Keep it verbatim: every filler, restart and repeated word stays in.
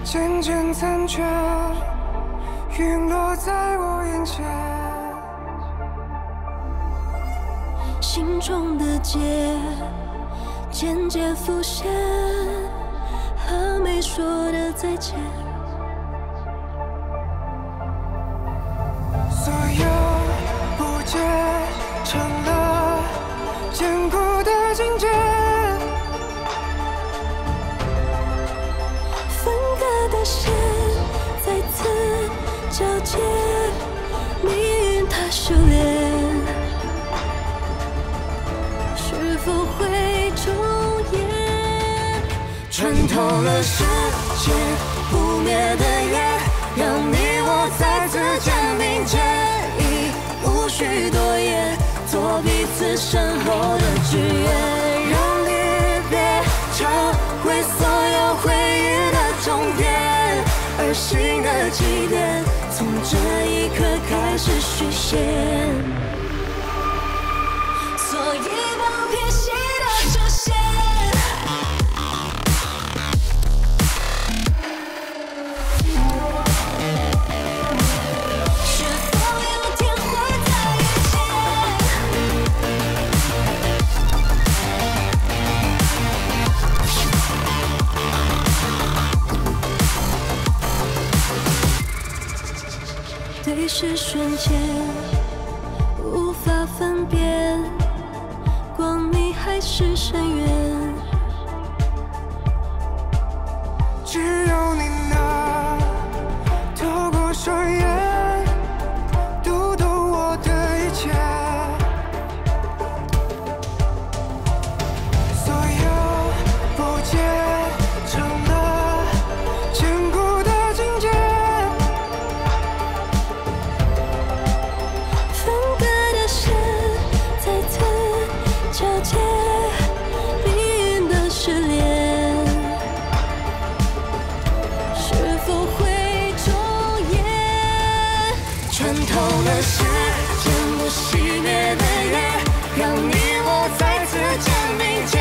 渐渐残缺，陨落在我眼前。 心中的结渐渐浮现，和没说的再见。 所有不解成了坚固的境界。 的线再次交接，命运它修炼，是否会重演？ 穿透了世界不灭的夜，让你我再次肩并肩，已无需多言，做彼此身后的志愿，让离别成为所有回忆的终点。 而新的起点，从这一刻开始续写。 所以不偏心的出现，是否有天会再遇见？ 对视瞬间，无法分辨光明还是深渊。 只有你能透过双眼读懂我的一切，所有不解成了坚固的境界。 交接命运的失联，是否会重演？ 穿透了时间不熄灭的夜，让你我再次肩并肩。